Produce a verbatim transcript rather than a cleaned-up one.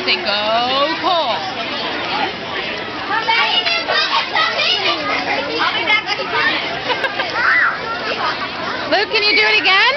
say go Cole. Luke, can you do it again?